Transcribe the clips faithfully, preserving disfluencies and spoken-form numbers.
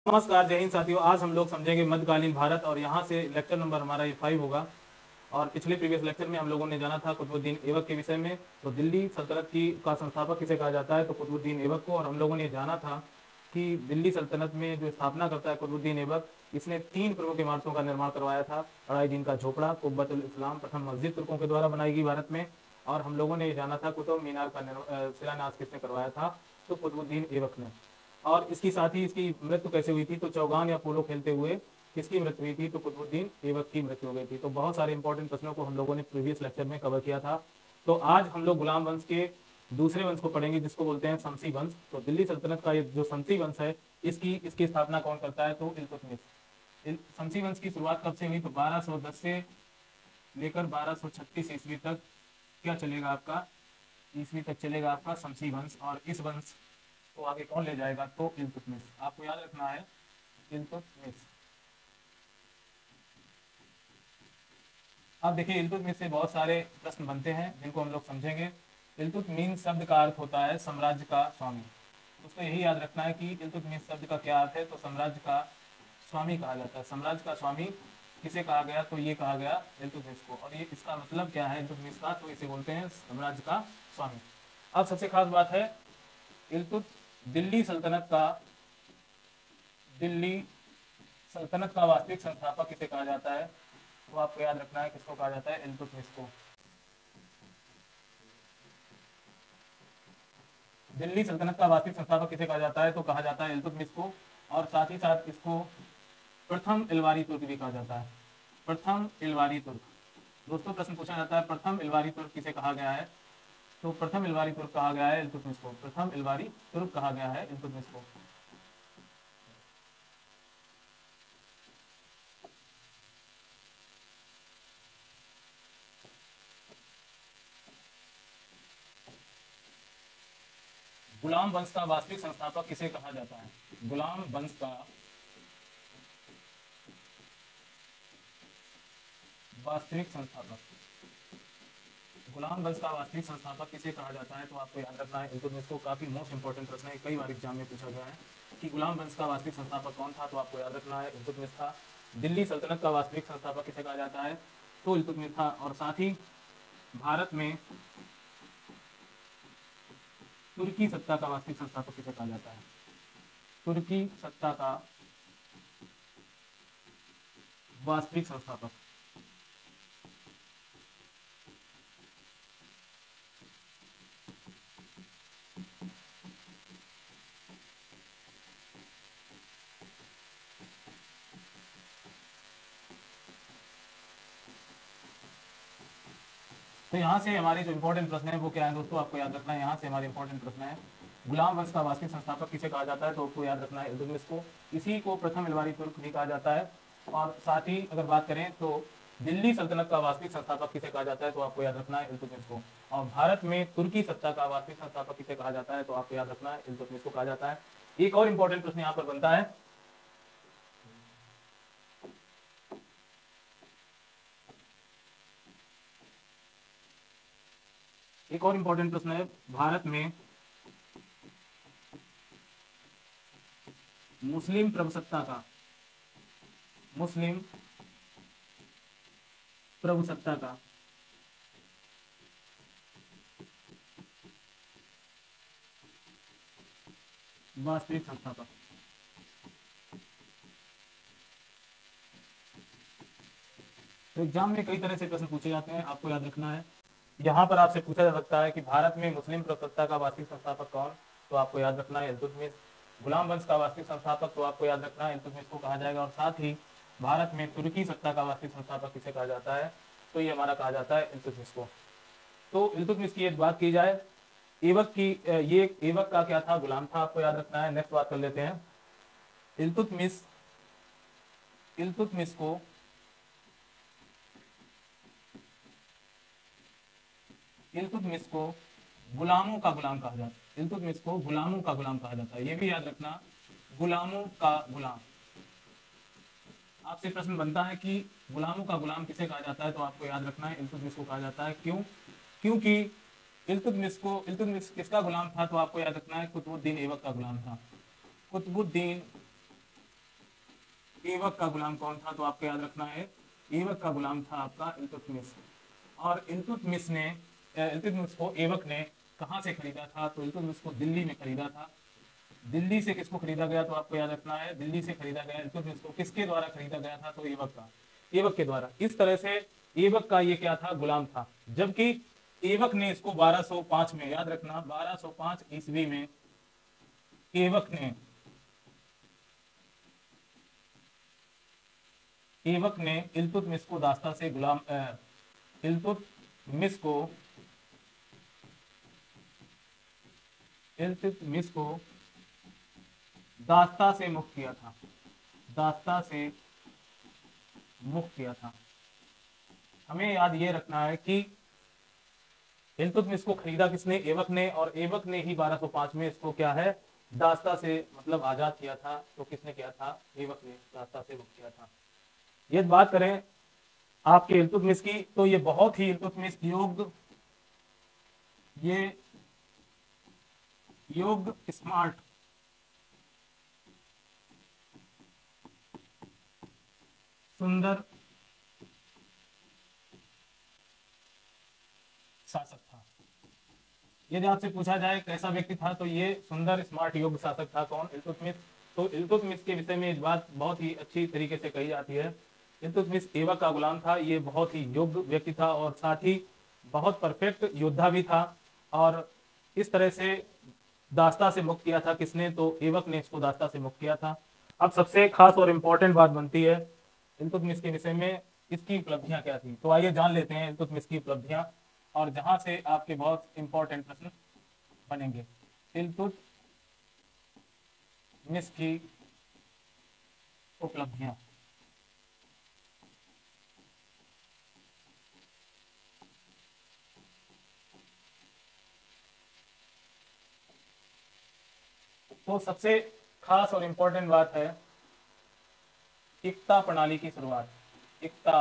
नमस्कार, जय हिंद साथियों। आज हम लोग समझेंगे मध्यकालीन भारत और यहाँ से लेक्चर नंबर हमारा ये फाइव होगा। और पिछले प्रीवियस लेक्चर में हम लोगों ने जाना था कुतुबुद्दीन ऐबक के विषय में। तो दिल्ली सल्तनत की का संस्थापक किसे कहा जाता है, तो कुतुबुद्दीन ऐबक को। और हम लोगों ने जाना था कि दिल्ली सल्तनत में जो स्थापना करता है कुतुबुद्दीन ऐबक, इसने तीन प्रमुख इमारतों का निर्माण करवाया था। अढ़ाई दिन का झोपड़ा, कुब्बतुल इस्लाम, प्रथम मस्जिद तुर्कों के द्वारा बनाई गई भारत में। और हम लोगों ने ये जाना था कुतुब मीनार का शिलान्यास किसने करवाया था, तो कुतुबुद्दीन ऐबक ने। और इसकी साथ ही इसकी मृत्यु कैसे हुई थी, तो चौगान या पोलो खेलते हुए किसकी मृत्यु हुई थी, तो कुतुबुद्दीन ऐबक की मृत्यु हो गई थी। तो बहुत सारे इंपॉर्टेंट प्रश्नों को हम लोगों ने प्रीवियस लेक्चर में कवर किया था। तो आज हम लोग गुलाम वंश के दूसरे वंश को पढ़ेंगे, जिसको बोलते हैं शमसी वंश। तो दिल्ली सल्तनत का ये जो शमसी वंश है, इसकी इसकी स्थापना कौन करता है, तो इल्तुतमिश। शमसी वंश की शुरुआत कब से हुई, तो बारह सौ दस से लेकर बारह सौ छत्तीस ईस्वी तक क्या चलेगा आपका, ईस्वी तक चलेगा आपका शमसी वंश। और इस वंश तो आगे कौन ले जाएगा, तो इल्तुतमिश। आपको याद रखना है इल्तुतमिश। अब देखिए, इल्तुतमिश से बहुत सारे प्रश्न बनते हैं जिनको हम लोग समझेंगे। इल्तुतमिश शब्द का अर्थ होता है साम्राज्य का स्वामी। उसको यही याद रखना है कि इल्तुतमिश शब्द का क्या अर्थ है, तो साम्राज्य का स्वामी कहा जाता है। साम्राज्य का स्वामी किसे कहा गया, तो ये कहा गया इल्तुतमिश को। और ये इसका मतलब क्या है इल्तुतमिश का, तो इसे बोलते हैं साम्राज्य का स्वामी। अब सबसे खास बात है, इल्तुत दिल्ली सल्तनत का दिल्ली सल्तनत का वास्तविक संस्थापक किसे कहा जाता है, तो आपको याद रखना है किसको कहा जाता है, इल्तुतमिश को। दिल्ली सल्तनत का वास्तविक संस्थापक किसे कहा जाता है, तो कहा जाता है इल्तुतमिश को। और साथ ही साथ इसको प्रथम इलवारी तुर्क भी कहा जाता है। प्रथम इलवारी तुर्क। दोस्तों, प्रश्न पूछा जाता है प्रथम इलवारी तुर्क किसे कहा गया है, तो प्रथम इलवारी तुर्क कहा गया है इल्तुतमिश को। प्रथम इलवारी तुर्क कहा गया है इल्तुतमिश को। गुलाम वंश का वास्तविक संस्थापक किसे कहा जाता है, गुलाम वंश का वास्तविक संस्थापक गुलाम वंश का वास्तविक संस्थापक किसे कहा जाता है, तो आपको याद रखना है इल्तुतमिश को। काफी मोस्ट इंपॉर्टेंट प्रश्न है, कई बार एग्जाम में पूछा गया है कि गुलाम वंश का वास्तविक संस्थापक कौन था, तो आपको याद रखना है इल्तुतमिश था। दिल्ली सल्तनत का वास्तविक संस्थापक किसे कहा जाता है, तो इल्तुतमिश था। और साथ ही भारत में तुर्की सत्ता का वास्तविक संस्थापक किसे कहा जाता है, तुर्की सत्ता का वास्तविक संस्थापक। तो यहाँ से हमारे जो इंपॉर्टेंट प्रश्न है वो क्या है दोस्तों, आपको याद रखना है। यहाँ से हमारे इंपॉर्टेंट प्रश्न है, गुलाम वंश का वास्तविक संस्थापक किसे कहा जाता है, तो आपको याद रखना है इल्तुतमिश को। इसी को प्रथम इलवारी तुर्क भी कहा जाता है। और साथ ही अगर बात करें तो दिल्ली सल्तनत का वास्तविक संस्थापक किसे कहा जाता है, तो आपको याद रखना है इल्तुतमिश को। और भारत में तुर्की सत्ता का वास्तविक संस्थापक किसे कहा जाता है, तो आपको याद रखना है इल्तुतमिश को कहा जाता है। एक और इंपॉर्टेंट प्रश्न यहाँ पर बनता है, एक और इंपॉर्टेंट प्रश्न है, भारत में मुस्लिम प्रभुसत्ता का मुस्लिम प्रभुसत्ता का वास्तविक संस्थापक। तो एग्जाम में कई तरह से प्रश्न पूछे जाते हैं, आपको याद रखना है। यहाँ पर आपसे पूछा जा सकता है कि भारत में मुस्लिम प्रभुसत्ता का वास्तविक संस्थापक कौन, तो आपको याद रखना है इल्तुतमिश। गुलाम वंश का वास्तविक संस्थापक, तो आपको याद रखना है इल्तुतमिश को कहा जाएगा। और साथ ही भारत में तुर्की सत्ता का वास्तविक संस्थापक किसे कहा जाता है, तो ये हमारा कहा जाता है इल्तुतमिश को। तो इल्तुतमिश की बात की जाए, ऐबक की, ये ऐबक का क्या था, गुलाम था, आपको याद रखना है। नेक्स्ट बात कर लेते हैं, इल्तुतमिश इल्तुतमिश को इल्तुतमिश को गुलामों का गुलाम कहा जाता है। इल्तुतमिश को गुलामों का गुलाम कहा जाता है, ये भी याद रखना, गुलामों का गुलाम। आपसे प्रश्न बनता है कि गुलामों का गुलाम किसे कहा जाता है, तो आपको याद रखना है इल्तुतमिश को कहा जाता है। क्यों, क्योंकि इल्तुतमिश को इल्तुतमिश किसका गुलाम था, तो आपको याद रखना है कुतुबुद्दीन ऐबक का गुलाम था। कुतुबुद्दीन ऐबक का गुलाम कौन था, तो आपको याद रखना है ऐबक का गुलाम था आपका इल्तुतमिश। और इल्तुतमिश ने इल्तुतमिश को ऐबक ने कहाँ से खरीदा था, तो इल्तुतमिश को दिल्ली में खरीदा था। दिल्ली से किसको खरीदा गया, तो आपको याद रखना है दिल्ली से खरीदा गया इल्तुतमिश को किसके द्वारा खरीदा गया था, तो ऐबक का ऐबक के द्वारा। इस तरह से ऐबक का ये क्या था, गुलाम था। जबकि ऐबक ने इसको बारह सौ पाँच में, याद रखना बारह सौ पाँच ईस्वी में ऐबक ने ऐबक ने इल्तुतमिश को दास्ता से गुलाम इल्तुतमिश को इल्तुतमिश को दास्ता से मुक्त किया था, दास्ता से मुक्त किया था। हमें याद ये रखना है कि इल्तुतमिश को खरीदा किसने, ऐबक ने, और ऐबक ने ही बारह सौ पाँच में इसको क्या है, दास्ता से मतलब आजाद किया था। तो किसने किया था, ऐबक ने दास्ता से मुक्त किया था। ये बात करें आपके इल्तुतमिश की, तो ये बहुत ही इल्तुतमिश योग्य ये योग्य स्मार्ट सुंदर शासक था। यदि आपसे पूछा जाए कैसा व्यक्ति था, तो ये सुंदर स्मार्ट योग्य शासक था। कौन, इल्तुतमिश। तो इल्तुतमिश के विषय में एक बात बहुत ही अच्छी तरीके से कही जाती है, इल्तुतमिश ऐबक का गुलाम था, ये बहुत ही योग्य व्यक्ति था और साथ ही बहुत परफेक्ट योद्धा भी था। और इस तरह से दास्ता से मुक्त किया था किसने, तो ऐबक ने इसको दास्ता से मुक्त किया था। अब सबसे खास और इम्पोर्टेंट बात बनती है इल्तुतमिश के विषय में, इसकी उपलब्धियां क्या थी। तो आइए जान लेते हैं इल्तुतमिश की उपलब्धियां, और जहां से आपके बहुत इंपॉर्टेंट प्रश्न बनेंगे। इल्तुतमिश की उपलब्धियां, तो सबसे खास और इंपॉर्टेंट बात है इक्ता प्रणाली की शुरुआत। इक्ता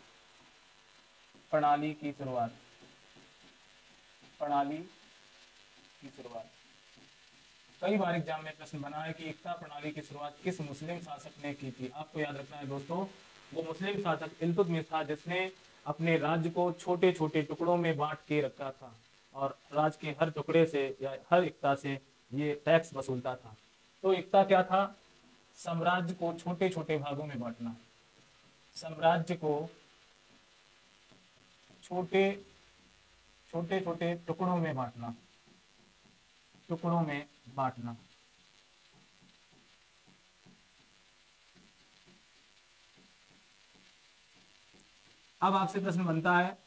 प्रणाली की शुरुआत प्रणाली की शुरुआत कई बार एग्जाम में प्रश्न बना है कि इक्ता प्रणाली की शुरुआत किस मुस्लिम शासक ने की थी। आपको याद रखना है दोस्तों, वो मुस्लिम शासक इल्तुतमिश था जिसने अपने राज्य को छोटे छोटे टुकड़ों में बांट के रखा था और राज्य के हर टुकड़े से या हर इक्ता से ये टैक्स वसूलता था। तो इक्ता क्या था, साम्राज्य को छोटे छोटे भागों में बांटना, साम्राज्य को छोटे छोटे छोटे टुकड़ों में बांटना, टुकड़ों में बांटना। अब आपसे प्रश्न बनता है,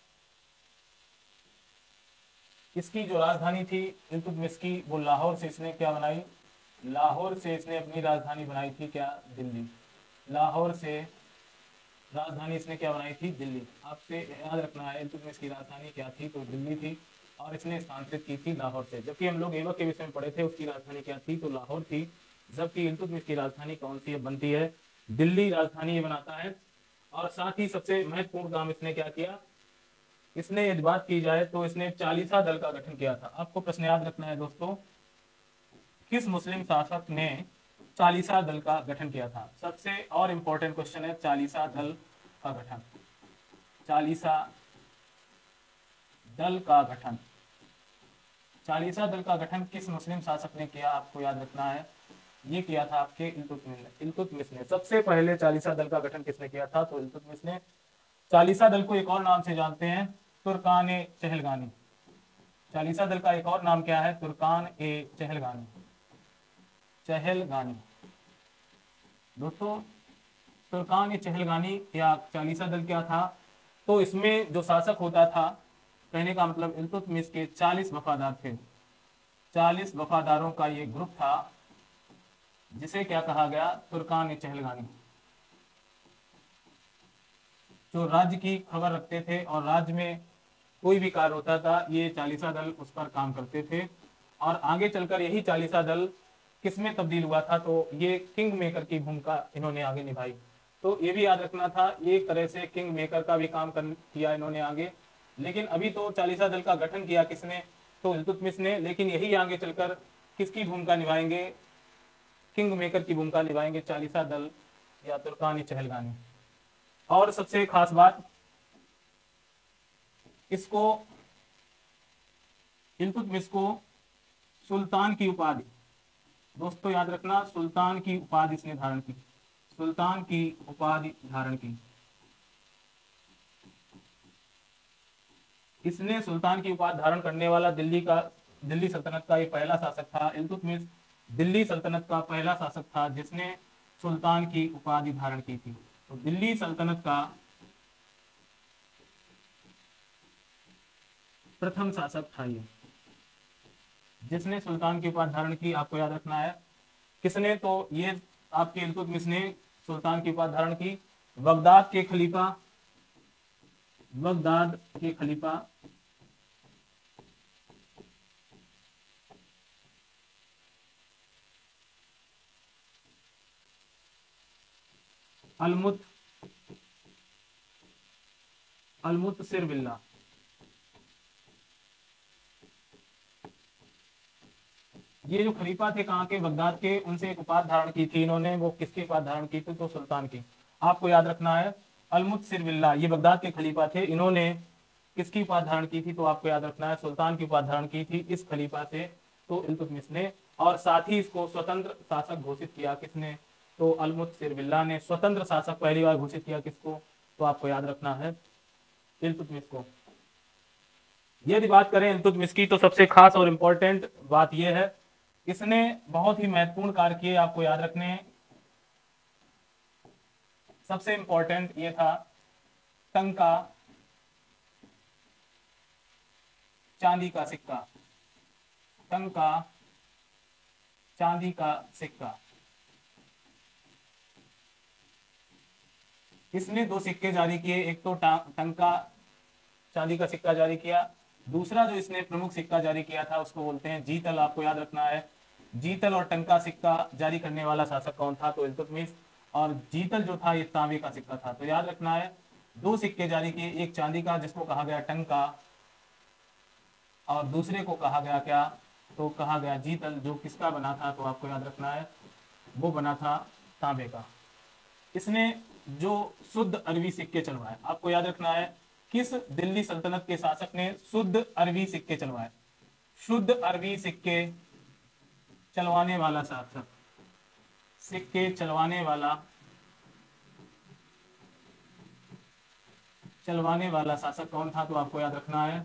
इसकी जो राजधानी थी इल्तुतमिश की, वो लाहौर से इसने क्या बनाई, लाहौर से इसने अपनी राजधानी बनाई थी क्या, दिल्ली। लाहौर से राजधानी इसने क्या बनाई थी, दिल्ली। आपसे याद रखना है इल्तुतमिश की राजधानी क्या थी, तो दिल्ली थी, और इसने स्थानांतरित की थी लाहौर से। जबकि हम लोग ऐबक के विषय में पढ़े थे, उसकी राजधानी क्या थी, तो लाहौर थी। जबकि इल्तुतमिश की राजधानी कौन सी बनती है, दिल्ली राजधानी ये बनाता है। और साथ ही सबसे महत्वपूर्ण काम इसने क्या किया, इसने यदि बात की जाए तो इसने चालीसा दल का गठन किया था। आपको प्रश्न याद रखना है दोस्तों, किस मुस्लिम शासक ने चालीसा दल का गठन किया था। सबसे और इंपॉर्टेंट क्वेश्चन है चालीसा दल का गठन, चालीसा दल का गठन चालीसा दल का गठन किस मुस्लिम शासक ने किया, आपको याद रखना है। ये किया था आपके इल्तुतमिश ने इल्तुतमिश ने सबसे पहले चालीसा दल का गठन किसने किया था, तो इल्तुतमिश ने। चालीसा दल को एक और नाम से जानते हैं, तुर्कान ए चहलगानी। चालीसा दल का एक और नाम क्या है, तुर्कान ए चहलगानी चहलगानी दोस्तों, तुर्कान ए चहलगानी या चालीसा दल क्या था, तो इसमें जो शासक होता था, कहने का मतलब इल्तुतमिश के चालीस वफादार थे। चालीस वफादारों का ये ग्रुप था जिसे क्या कहा गया, तुर्कान ए चहलगानी, जो राज्य की खबर रखते थे और राज्य में कोई भी कार्य होता था, ये चालीसा दल उस पर काम करते थे। और आगे चलकर यही चालीसा दल किसमें तब्दील हुआ था, तो ये किंग मेकर की भूमिका इन्होंने आगे निभाई। तो ये भी याद रखना था, ये एक तरह से किंग मेकर का भी काम कर किया इन्होंने आगे। लेकिन अभी तो चालीसा दल का गठन किया किसने, तो इल्तुतमिश ने, लेकिन यही आगे चलकर किसकी भूमिका निभाएंगे, किंग मेकर की भूमिका निभाएंगे चालीसा दल या तुर्कानी चहलगानी। और सबसे खास बात, इसको इल्तुतमिश को सुल्तान की उपाधि, दोस्तों याद रखना, सुल्तान की उपाधि इसने धारण की, सुल्तान की उपाधि धारण की। इसने सुल्तान की उपाधि धारण करने वाला दिल्ली का दिल्ली सल्तनत का ये पहला शासक था। इल्तुतमिश दिल्ली सल्तनत का पहला शासक था जिसने सुल्तान की उपाधि धारण की थी। तो दिल्ली सल्तनत का प्रथम शासक था ये, जिसने सुल्तान की उपाधि धारण की। आपको याद रखना है किसने, तो ये आपके इल्तुतमिश ने सुल्तान की उपाधि धारण की। बगदाद के खलीफा बगदाद के खलीफा अलमुत अलमुतसिर बिल्ला, ये जो खलीफा थे कहाँ के, बगदाद के, उनसे एक उपाधि धारण की थी इन्होंने। वो किसकी उपाधि धारण की थी, तो सुल्तान की। आपको याद रखना है अलमुतसिर बिल्ला, ये बगदाद के खलीफा थे, इन्होंने किसकी उपाधि धारण की थी, तो आपको याद रखना है सुल्तान की उपाधि धारण की थी इस खलीफा से, तो इल्तुतमिश ने। और साथ ही इसको स्वतंत्र शासक घोषित किया किसने, तो अलमुतसिर बिल्ला ने स्वतंत्र शासक पहली बार घोषित किया किसको, तो आपको याद रखना है इल्तुतमिश को। यदि बात करें इल्तुतमिश की, तो सबसे खास और इंपॉर्टेंट बात यह है, इसने बहुत ही महत्वपूर्ण कार्य किए, आपको याद रखने हैं। सबसे इंपॉर्टेंट ये था टंका, चांदी का सिक्का, टंका चांदी का सिक्का। इसने दो सिक्के जारी किए, एक तो टंका चांदी का सिक्का जारी किया, दूसरा जो इसने प्रमुख सिक्का जारी किया था उसको बोलते हैं जीतल। आपको याद रखना है जीतल और टंका सिक्का जारी करने वाला शासक कौन था, तो इल्तुतमिश। और जीतल जो था ये तांबे का सिक्का था। तो याद रखना है दो सिक्के जारी किए, एक चांदी का जिसको कहा गया टंका, और दूसरे को कहा गया क्या, तो कहा गया जीतल, जो किसका बना था, तो आपको याद रखना है वो बना था तांबे का। इसने जो शुद्ध अरबी सिक्के चलवाए, आपको याद रखना है किस दिल्ली सल्तनत के शासक ने शुद्ध अरबी सिक्के चलवाए, शुद्ध अरबी सिक्के चलवाने वाला शासक, सिक्के चलवाने वाला चलवाने वाला शासक कौन था, तो आपको याद रखना है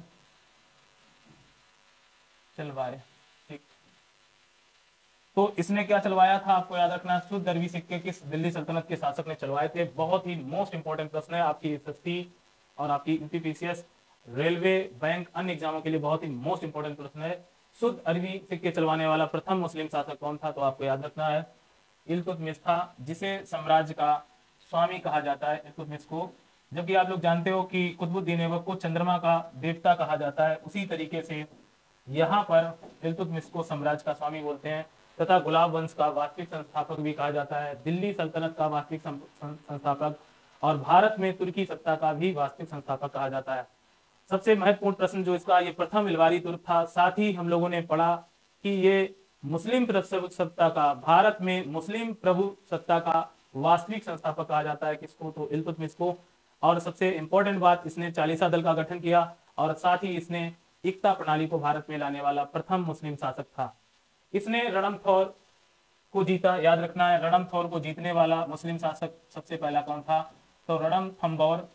चलवाए, ठीक। तो इसने क्या चलवाया था, आपको याद रखना है शुद्ध अरबी सिक्के किस दिल्ली सल्तनत के शासक ने चलवाए थे। बहुत ही मोस्ट इंपॉर्टेंट प्रश्न है आपकी एसएससी और आपकी यूपीपीसीएस, रेलवे, बैंक, अन्य एग्जामों के लिए बहुत ही मोस्ट इंपॉर्टेंट प्रश्न है। शुद्ध अरबी सिक्के चलवाने वाला प्रथम मुस्लिम शासक कौन था, तो आपको याद रखना है इल्तुतमिश था, जिसे साम्राज्य का स्वामी कहा जाता है इल्तुतमिश को। जबकि आप लोग जानते हो कि कुतुबुद्दीन ऐबक को चंद्रमा का देवता कहा जाता है, उसी तरीके से यहाँ पर इल्तुतमिश को साम्राज्य का स्वामी बोलते हैं, तथा गुलाब वंश का वास्तविक संस्थापक भी कहा जाता है, दिल्ली सल्तनत का वास्तविक संस्थापक, और भारत में तुर्की सत्ता का भी वास्तविक संस्थापक कहा जाता है। सबसे महत्वपूर्ण प्रश्न जो इसका, ये प्रथम इलवारी तुर्क था। साथ ही हम लोगों ने पढ़ा कि ये मुस्लिम प्रभु सत्ता का, भारत में मुस्लिम प्रभु सत्ता का वास्तविक संस्थापक कहा जाता है किसको, तो इल्तुतमिश को। और सबसे इंपॉर्टेंट बात, इसने चालीसा दल का गठन किया, और साथ ही इसने एकता प्रणाली को भारत में लाने वाला प्रथम मुस्लिम शासक था। इसने रणथंभौर को जीता, याद रखना है रणथंभौर को जीतने वाला मुस्लिम शासक सबसे पहला कौन था, तो रणथंभौर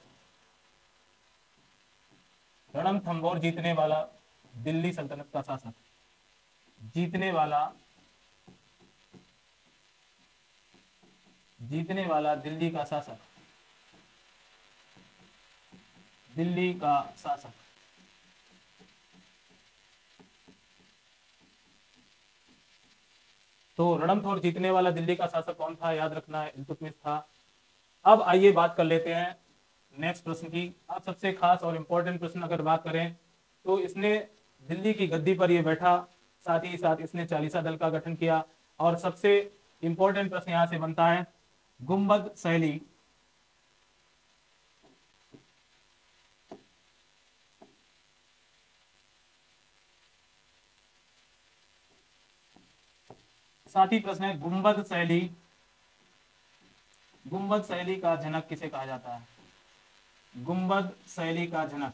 रणथंभौर जीतने वाला दिल्ली सल्तनत का शासक, जीतने वाला जीतने वाला दिल्ली का शासक, दिल्ली का शासक। तो रणथंभौर जीतने वाला दिल्ली का शासक कौन था, याद रखना है इल्तुतमिश था। अब आइए बात कर लेते हैं नेक्स्ट प्रश्न की। अब सबसे खास और इंपॉर्टेंट प्रश्न अगर बात करें, तो इसने दिल्ली की गद्दी पर ये बैठा, साथ ही साथ इसने चालीसा दल का गठन किया, और सबसे इंपॉर्टेंट प्रश्न यहां से बनता है गुंबद शैली, साथ ही प्रश्न है गुंबद शैली गुंबद शैली का जनक किसे कहा जाता है? गुंबद शैली का जनक,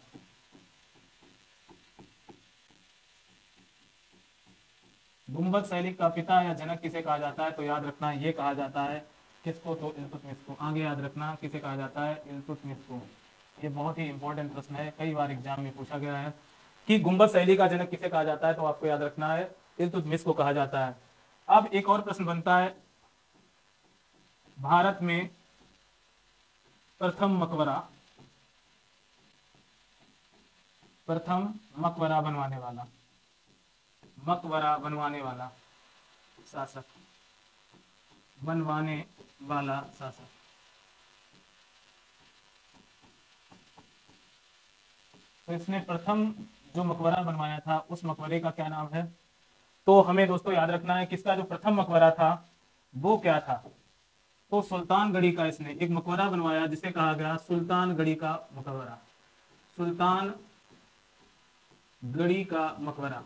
गुंबद शैली का पिता या जनक किसे कहा जाता है? तो याद रखना ये कहा जाता है किसको? तो इल्तुतमिश को। आगे याद रखना किसे कहा जाता है? इल्तुतमिश को। ये बहुत ही इंपॉर्टेंट प्रश्न है, कई बार एग्जाम में पूछा गया है कि गुंबद शैली का जनक किसे कहा जाता है, तो आपको याद रखना है इल्तुतमिश को कहा जाता है। अब एक और प्रश्न बनता है, भारत में प्रथम मकबरा, प्रथम मकबरा बनवाने वाला, मकबरा बनवाने वाला शासक, बनवाने वाला शासक, तो इसने प्रथम जो मकबरा बनवाया था उस मकबरे का क्या नाम है? तो हमें दोस्तों याद रखना है किसका जो प्रथम मकबरा था वो क्या था? तो सुल्तानगढ़ी का इसने एक मकबरा बनवाया जिसे कहा गया सुल्तानगढ़ी का मकबरा, सुल्तानगढ़ी का मकबरा।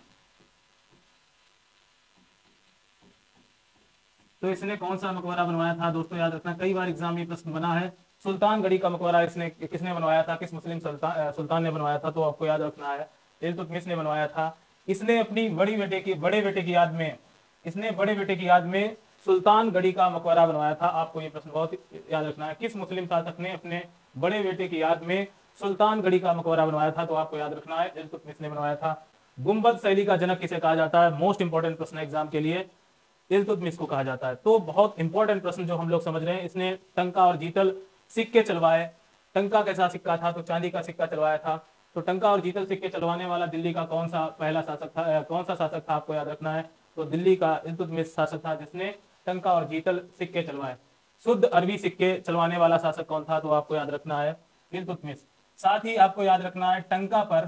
तो इसने कौन सा मकबरा बनवाया था दोस्तों? याद रखना, कई बार एग्जाम में प्रश्न बना है। सुल्तानगढ़ी का मकबरा इसने किसने बनवाया था? किस मुस्लिम सुल्तान सुल्तान ने बनवाया था? तो आपको याद रखना है इल्तुतमिश ने बनवाया था। इसने अपनी बड़ी बेटे की बड़े बेटे की याद में इसने बड़े बेटे की याद में सुल्तानगढ़ी का मकबरा बनवाया था। आपको ये प्रश्न बहुत याद रखना है, किस मुस्लिम शासक ने अपने बड़े बेटे की याद में सुल्तानगढ़ी का मकबरा बनवाया था? तो आपको याद रखना है इल्तुतमिश ने बनवाया था। गुंबद शैली का जनक किसे कहा जाता है? मोस्ट इंपॉर्टेंट प्रश्न एग्जाम के लिए, इल्तुतमिश को कहा जाता है। तो बहुत इंपॉर्टेंट प्रश्न जो हम लोग समझ रहे हैं, इसने टंका और जीतल सिक्के चलवाए। टंका कैसा सिक्का था? तो चांदी का सिक्का चलवाया था। तो टंका और जीतल सिक्के चलवाने वाला दिल्ली का कौन सा पहला शासक था? कौन सा शासक था? आपको याद रखना है। तो दिल्ली का इल्तुतमिश शासक था जिसने टंका और जीतल सिक्के चलवाए। शुद्ध अरबी सिक्के चलवाने वाला शासक कौन था? तो आपको याद रखना है इल्तुतमिश। साथ ही आपको याद रखना है टंका पर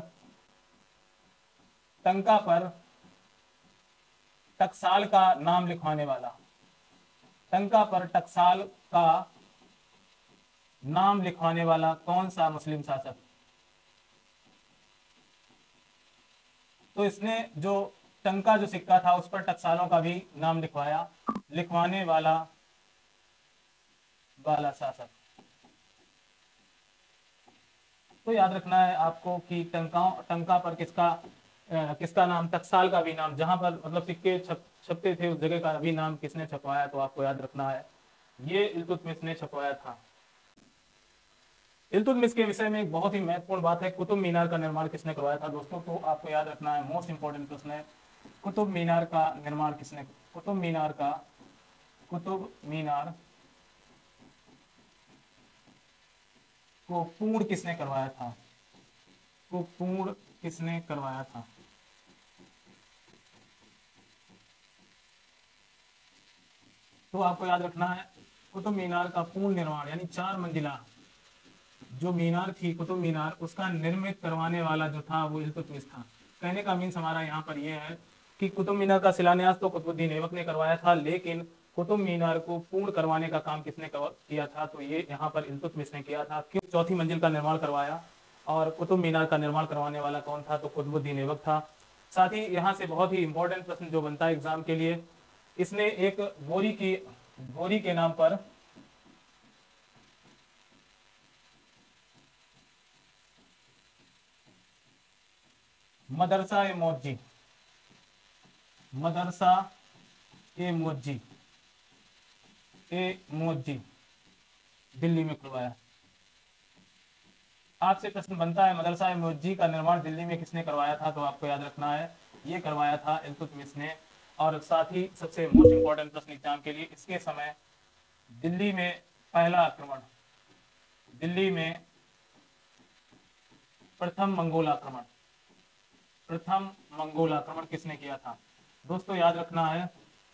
टंका पर टकसाल का नाम लिखवाने वाला, टंका पर टकसाल का नाम लिखवाने वाला कौन सा मुस्लिम शासक? तो इसने जो टंका जो सिक्का था उस पर टकसालों का भी नाम लिखवाया, लिखवाने वाला वाला शासक। तो याद रखना है आपको कि टंका टंका पर किसका आ, किसका नाम? टकसाल का भी नाम, जहां पर मतलब सिक्के छप छपते थे उस जगह का भी नाम किसने छपवाया? तो आपको याद रखना है ये इल्तुतमिश ने छपवाया था। इल्तुतमिश के विषय में एक बहुत ही महत्वपूर्ण बात है, कुतुब मीनार का निर्माण किसने करवाया था दोस्तों? तो आपको याद रखना है, मोस्ट इंपोर्टेंट प्रश्न है, कुतुब मीनार का निर्माण किसने कुतुब मीनार का कुतुब मीनार को पूर्ण किसने करवाया था? को पूर्ण किसने करवाया था? तो आपको याद रखना है कुतुब मीनार का पूर्ण निर्माण यानी चार मंजिला जो मीनार थी कुतुब मीनार, उसका निर्मित करवाने वाला जो था वो इल्तुतमिश था। कहने का मीन्स हमारा यहाँ पर यह है कि कुतुब मीनार का शिलान्यास तो कुतुबुद्दीन ऐबक ने करवाया था, लेकिन कुतुब मीनार को पूर्ण करवाने का काम किसने किया था? तो ये यहाँ पर इल्तुतमिश ने किया था। क्यों? चौथी मंजिल का निर्माण करवाया और कुतुब मीनार का निर्माण करवाने वाला कौन था? तो कुतुबुद्दीन ऐबक था। साथ ही यहाँ से बहुत ही इंपॉर्टेंट प्रश्न जो बनता है एग्जाम के लिए, इसने एक बोरी की बोरी के नाम पर मदरसा ए मौजी मदरसा ए मौजी ए मौजी दिल्ली में करवाया। आपसे प्रश्न बनता है मदरसा ए मौजी का निर्माण दिल्ली में किसने करवाया था? तो आपको याद रखना है ये करवाया था इल्तुतमिश ने। और साथ ही सबसे मोस्ट इंपॉर्टेंट प्रश्न एग्जाम के लिए, इसके समय दिल्ली में पहला आक्रमण दिल्ली में प्रथम मंगोल आक्रमण प्रथम मंगोल आक्रमण किसने किया था? दोस्तों याद रखना है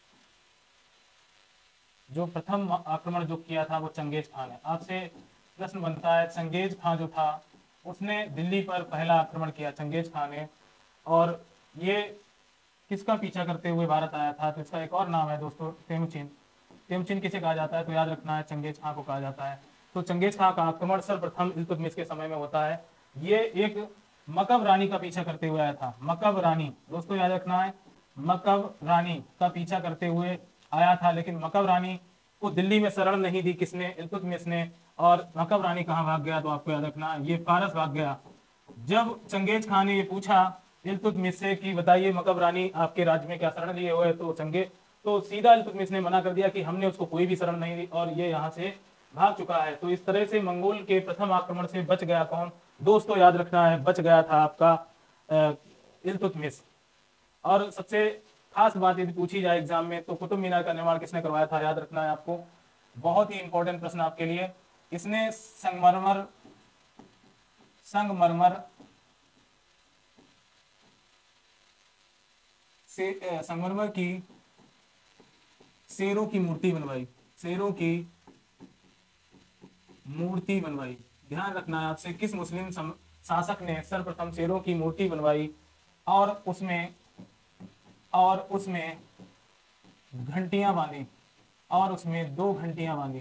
जो प्रथम आक्रमण जो किया था वो चंगेज खान है। आपसे प्रश्न बनता है चंगेज खान जो था उसने दिल्ली पर पहला आक्रमण किया, चंगेज खान ने, और ये किसका पीछा करते हुए भारत आया था? तो इसका एक और नाम है दोस्तों तेमुचिन। तेमुचिन किसे कहा जाता है? तो याद रखना है चंगेज खान को कहा जाता है। तो चंगेज खान का आक्रमण सर्वप्रथम इल्तुतमिश के समय में होता है। ये एक मकब रानी का पीछा करते हुए आया था, मकब रानी। दोस्तों याद रखना है मकब रानी का पीछा करते हुए आया था, लेकिन मकब रानी को दिल्ली में शरण नहीं दी, किसने? इल्तुतमिश ने। और मकबरानी कहाँ भाग गया? तो आपको याद रखना ये फारस भाग गया। जब चंगेज खान ने ये पूछा इल्तुतमिश से कि बताइए मकबरानी आपके राज्य में क्या शरण लिए हुए, तो चंगे तो सीधा इल्तुतमिश ने मना कर दिया कि हमने उसको कोई भी शरण नहीं दी और ये यहाँ से भाग चुका है। तो इस तरह से मंगोल के प्रथम आक्रमण से बच गया कौन? दोस्तों याद रखना है, बच गया था आपका इल्तुतमिश। और सबसे खास बात यदि पूछी जाए एग्जाम में तो कुतुब मीनार का निर्माण किसने करवाया था? याद रखना है आपको, बहुत ही इंपॉर्टेंट प्रश्न आपके लिए। इसने संगमरमर संगमरमर से संगमरमर की शेरों की मूर्ति बनवाई, शेरों की मूर्ति बनवाई। ध्यान रखना है आपसे, किस मुस्लिम शासक ने सर्वप्रथम शेरों की मूर्ति बनवाई और उसमें और उसमें घंटियां बांधी और उसमें दो घंटियां बांधी।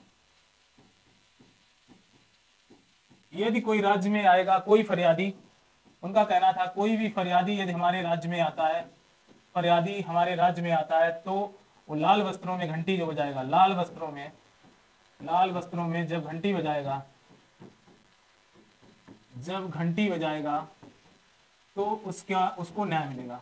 यदि कोई राज्य में आएगा कोई फरियादी, उनका कहना था कोई भी फरियादी यदि हमारे राज्य में आता है फरियादी हमारे राज्य में आता है तो वो लाल वस्त्रों में घंटी जो बजाएगा, लाल वस्त्रों में लाल वस्त्रों में जब घंटी बजाएगा जब घंटी बजाएगा तो उसका उसको न्याय मिलेगा।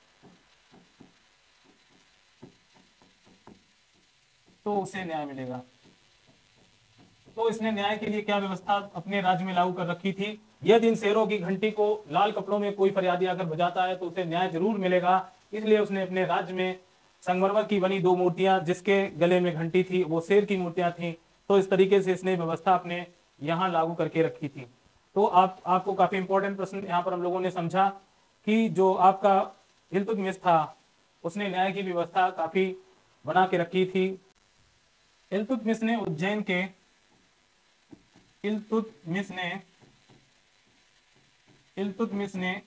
तो उसे न्याय मिलेगा। तो इसने न्याय के लिए क्या व्यवस्था अपने राज्य में लागू कर रखी थी? यदि इन शेरों की घंटी को लाल कपड़ों में कोई फरियादी अगर बजाता है तो उसे न्याय जरूर मिलेगा। इसलिए उसने अपने राज्य में संगमरमर की बनी दो मूर्तियां जिसके गले में घंटी थी वो शेर की मूर्तियां थी। तो इस तरीके से इसने व्यवस्था अपने यहाँ लागू करके रखी थी। तो आप आपको काफी इंपॉर्टेंट प्रश्न यहाँ पर हम लोगों ने समझा कि जो आपका इल्तुतमिश था उसने न्याय की व्यवस्था काफी बना के रखी थी। इल्तुतमिश ने उज्जैन के इल्तुतमिश ने इल्तुतमिश ने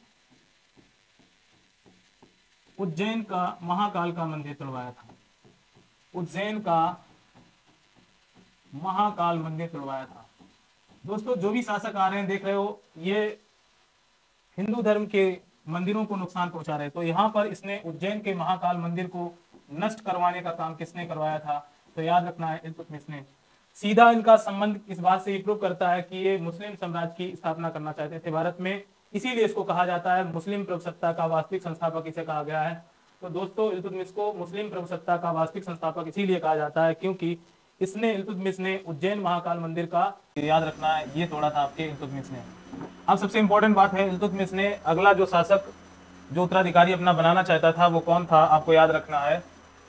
उज्जैन का महाकाल का मंदिर तुड़वाया था। उज्जैन का महाकाल मंदिर तुड़वाया था। दोस्तों जो भी शासक आ रहे हैं देख रहे हो ये हिंदू धर्म के मंदिरों को नुकसान पहुंचा रहे हैं। तो यहाँ पर इसने उज्जैन के महाकाल मंदिर को नष्ट करवाने का काम किसने करवाया था? तो याद रखना है इल्तुतमिश ने। सीधा इनका संबंध इस बात से प्रूव करता है कि ये मुस्लिम साम्राज्य की स्थापना करना चाहते थे भारत में, इसीलिए इसको कहा जाता है मुस्लिम प्रभुसत्ता का वास्तविक संस्थापक इसे कहा गया है। तो दोस्तों इल्तुतमिश को मुस्लिम प्रभुसत्ता का वास्तविक संस्थापक इसीलिए कहा जाता है क्योंकि इसने इल्तुतमिश ने उज्जैन महाकाल मंदिर का, याद रखना है, ये तोड़ा था आपके इल्तुतमिश ने। अब सबसे इंपॉर्टेंट बात है इल्तुतमिश ने अगला जो शासक जो उत्तराधिकारी अपना बनाना चाहता था वो कौन था? आपको याद रखना है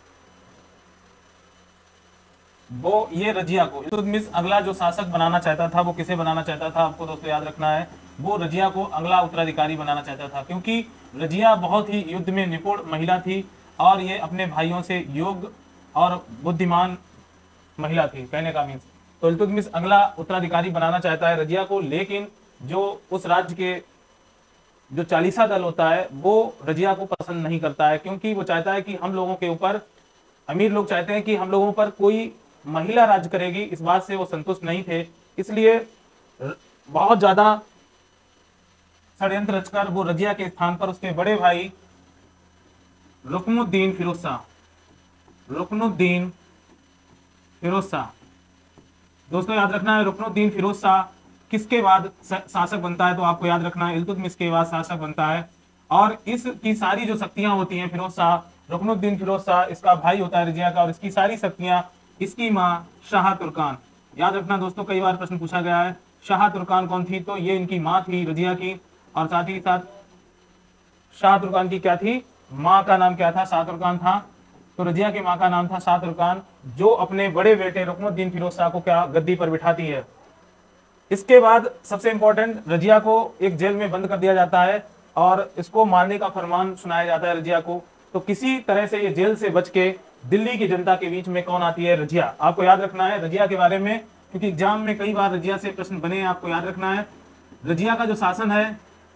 वो ये रजिया को। इल्तुतमिश अगला जो शासक बनाना चाहता था वो किसे बनाना चाहता था? आपको दोस्तों याद रखना है वो रजिया को अगला उत्तराधिकारी बनाना चाहता था क्योंकि रजिया बहुत ही युद्ध में निपुण महिला थी और ये अपने भाइयों से योग्य और बुद्धिमान महिला थी, कहने का मीन्स। तो इल्तुतमिश अगला उत्तराधिकारी बनाना चाहता है रजिया को, लेकिन जो उस राज्य के जो चालीसा दल होता है वो रजिया को पसंद नहीं करता है क्योंकि वो चाहता है कि हम लोगों के ऊपर, अमीर लोग चाहते हैं कि हम लोगों पर कोई महिला राज करेगी, इस बात से वो संतुष्ट नहीं थे। इसलिए बहुत ज्यादा षड्यंत्र रचकर वो रजिया के स्थान पर उसके बड़े भाई रुकनुद्दीन फिरोज शाह रुकनुद्दीन फिरोज शाह दोस्तों याद रखना है रुकनुद्दीन फिरोज शाह किसके बाद शासक बनता है? तो आपको याद रखना है इल्तुतमिश के बाद शासक बनता है। और इसकी सारी जो शक्तियां होती हैं, फिरोज शाह रुकनुद्दीन फिरोज शाह इसका भाई होता है रजिया का, और इसकी सारी शक्तियां इसकी माँ शाह तुर्कान, याद रखना दोस्तों, कई बार प्रश्न पूछा गया है शाह तुर्कान कौन थी? तो ये इनकी माँ थी रजिया की, और साथ ही साथ शाह तुर्कान की क्या थी? माँ का नाम क्या था? शाह तुर्कान था। तो रजिया की माँ का नाम था शाह तुर्कान, जो अपने बड़े बेटे रुकनुद्दीन फिरोज शाह को क्या गद्दी पर बिठाती है। इसके बाद सबसे इंपॉर्टेंट, रजिया को एक जेल में बंद कर दिया जाता है और इसको मारने का फरमान सुनाया जाता है रजिया को। तो किसी तरह से ये जेल से बच के दिल्ली की जनता के बीच में कौन आती है? रजिया। आपको याद रखना है रजिया के बारे में क्योंकि एग्जाम में कई बार रजिया से प्रश्न बने हैं, आपको याद रखना है। रजिया का जो शासन है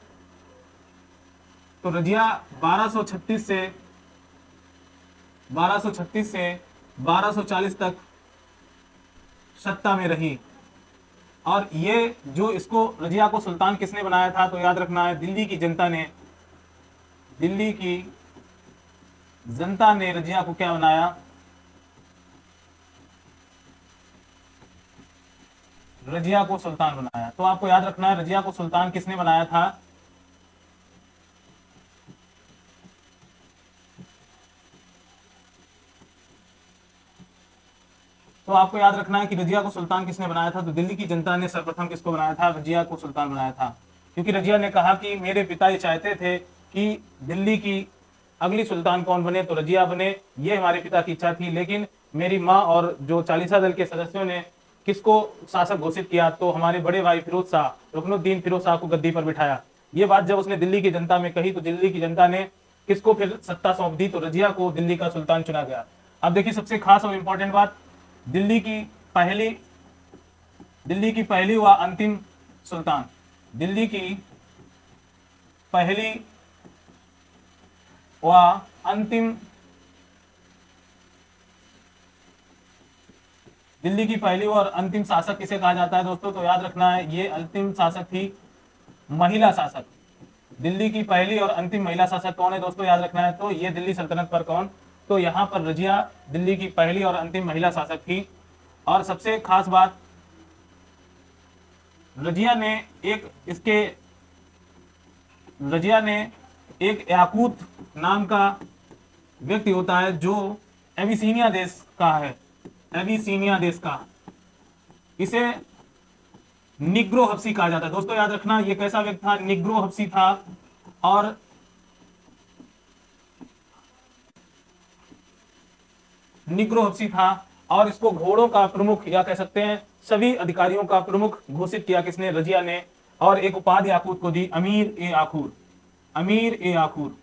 तो रजिया बारह सौ छत्तीस से बारह सौ छत्तीस से बारह सौ चालीस तक सत्ता में रही, और ये जो इसको रजिया को सुल्तान किसने बनाया था? तो याद रखना है दिल्ली की जनता ने दिल्ली की जनता ने रजिया को क्या बनाया? रजिया को सुल्तान बनाया। तो आपको याद रखना है रजिया को सुल्तान किसने बनाया था? तो आपको याद रखना है कि रजिया को सुल्तान किसने बनाया था? तो दिल्ली की जनता ने सर्वप्रथम किसको बनाया था? रजिया को सुल्तान बनाया था, क्योंकि रजिया ने कहा कि मेरे पिता ये चाहते थे कि दिल्ली की अगली सुल्तान कौन बने? तो रजिया बने, ये हमारे पिता की इच्छा थी। लेकिन मेरी माँ और जो चालीसा दल के सदस्यों ने किसको शासक घोषित किया? तो हमारे बड़े भाई फिरोज शाह, रुकनुद्दीन फिरोज शाह को गद्दी पर बिठाया। ये बात जब उसने दिल्ली की जनता में कही तो दिल्ली की जनता ने किसको फिर सत्ता सौंप दी? तो रजिया को दिल्ली का सुल्तान चुना गया। अब देखिए सबसे खास और इंपॉर्टेंट बात, दिल्ली की पहली दिल्ली की पहली व अंतिम सुल्तान, दिल्ली की पहली व अंतिम दिल्ली की पहली और अंतिम शासक किसे कहा जाता है दोस्तों? तो याद रखना है ये अंतिम शासक थी महिला शासक। दिल्ली की पहली और अंतिम महिला शासक कौन है दोस्तों? याद रखना है। तो ये दिल्ली सल्तनत पर कौन? तो यहाँ पर रजिया दिल्ली की पहली और अंतिम महिला शासक थी। और सबसे खास बात, रजिया ने एक इसके रजिया ने एक याकूत नाम का व्यक्ति होता है जो एबिसीनिया देश का है, एबिसीनिया देश का, इसे निग्रो हब्सी कहा जाता है। दोस्तों याद रखना ये कैसा व्यक्ति था? निग्रो हब्सी था। और निग्रो हब्सी था और इसको घोड़ों का प्रमुख या कह सकते हैं सभी अधिकारियों का प्रमुख घोषित किया किसने? रजिया ने। और एक उपाधि याकूत को दी, अमीर ए आखूर। अमीर ए आखूर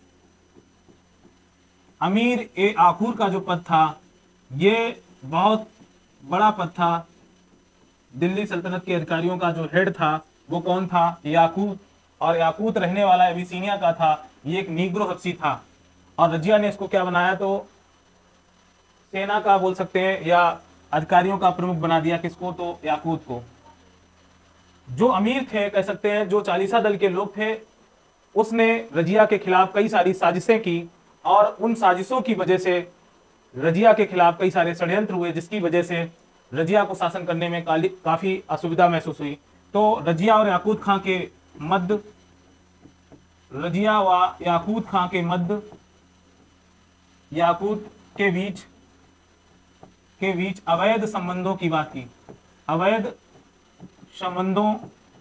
अमीर ए आखूर का जो पद था ये बहुत बड़ा पद था। दिल्ली सल्तनत के अधिकारियों का जो हेड था वो कौन था? याकूत। और याकूत रहने वाला एबिसीनिया का था, ये एक नीग्रो हब्सी था। और रजिया ने इसको क्या बनाया? तो सेना का बोल सकते हैं या अधिकारियों का प्रमुख बना दिया। किसको? तो याकूत को। जो अमीर थे कह सकते हैं, जो चालीसा दल के लोग थे, उसने रजिया के खिलाफ कई सारी साजिशें की और उन साजिशों की वजह से रजिया के खिलाफ कई सारे षड्यंत्र हुए, जिसकी वजह से रजिया को शासन करने में काफी असुविधा महसूस हुई। तो रजिया और याकूत खां के मध्य रजिया व याकूत खां के मध्य याकूत के बीच के बीच अवैध संबंधों की बात की। अवैध संबंधों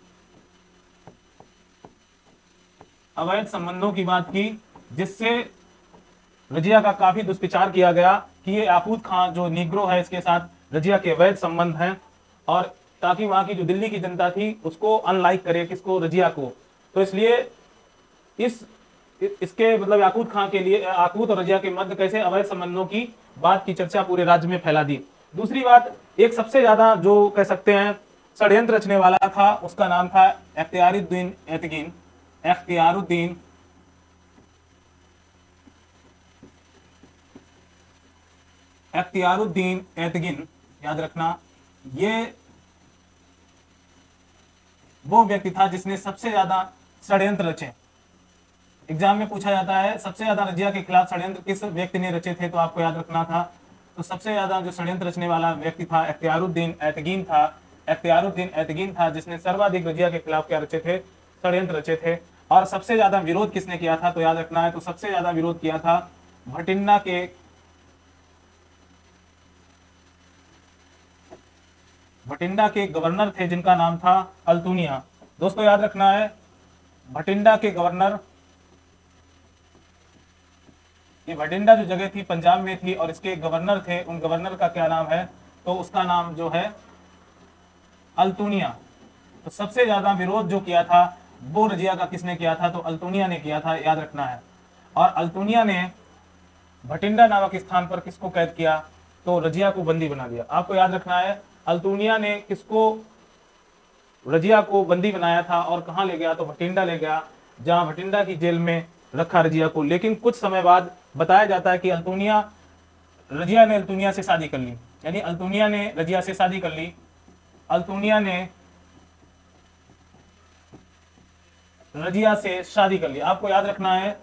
अवैध संबंधों की बात की जिससे रजिया का काफी दुष्प्रचार किया गया कि ये याकूत खां जो निग्रो है इसके साथ रजिया के अवैध संबंध हैं, और ताकि वहां की जो दिल्ली की जनता थी उसको अनलाइक करे, किसको? रजिया को। तो इसलिए इस इसके मतलब याकूत खां के लिए याकूत और रजिया के मध्य कैसे अवैध संबंधों की बात की चर्चा पूरे राज्य में फैला दी। दूसरी बात, एक सबसे ज्यादा जो कह सकते हैं षड्यंत्र रचने वाला था उसका नाम था इख्तियारुद्दीन एतगिन। इख्तियारुद्दीन इख्तियारुद्दीन एतगिन याद रखना, ये वो व्यक्ति था जिसने सबसे ज्यादा षड्यंत्र रचे। एग्जाम में पूछा जाता है सबसे ज्यादा रजिया के खिलाफ षड्यंत्र किस व्यक्ति ने रचे थे, तो आपको याद रखना था। तो सबसे ज्यादा जो षड्यंत्र रचने वाला व्यक्ति था इख्तियारुद्दीन एतगिन था। इख्तियारुद्दीन एतगिन था जिसने सर्वाधिक रजिया के खिलाफ क्या रचे थे? षड्यंत्र रचे थे। और सबसे ज्यादा विरोध किसने किया था? तो याद रखना है, तो सबसे ज्यादा विरोध किया था भटिंडा के भटिंडा के गवर्नर थे जिनका नाम था अल्तुनिया। दोस्तों याद रखना है भटिंडा के गवर्नर, ये भटिंडा जो जगह थी पंजाब में थी और इसके गवर्नर थे, उन गवर्नर का क्या नाम है? तो उसका नाम जो है अल्तुनिया। तो सबसे ज्यादा विरोध जो किया था वो रजिया का किसने किया था? तो अल्तुनिया ने किया था, याद रखना है। और अल्तुनिया ने भटिंडा नामक स्थान पर किसको कैद किया? तो रजिया को बंदी बना दिया। आपको याद रखना है अल्तुनिया ने किसको? रजिया को बंदी बनाया था और कहां ले गया? तो भटिंडा ले गया, जहां भटिंडा की जेल में रखा रजिया को। लेकिन कुछ समय बाद बताया जाता है कि अल्तुनिया रजिया ने अल्तुनिया से शादी कर ली, यानी अल्तुनिया ने रजिया से शादी कर ली। अल्तुनिया ने रजिया से शादी कर ली। आपको याद रखना है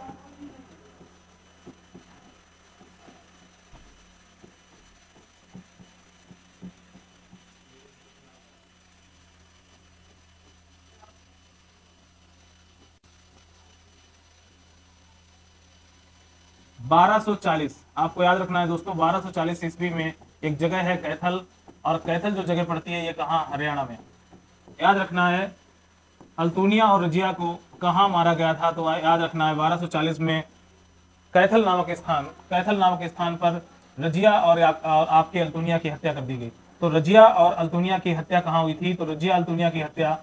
बारह सौ चालीस, आपको याद रखना है दोस्तों, बारह सौ चालीस ईस्वी में एक जगह है कैथल, और कैथल जो जगह पड़ती है ये कहाँ, हरियाणा में। याद रखना है अल्तुनिया और रजिया को कहाँ मारा गया था, तो याद रखना है बारह सौ चालीस में कैथल नामक स्थान, कैथल नामक स्थान पर रजिया और, और आपके अल्तुनिया की हत्या कर दी गई। तो रजिया और अल्तुनिया की हत्या कहाँ हुई थी, तो रजिया अल्तुनिया की हत्या,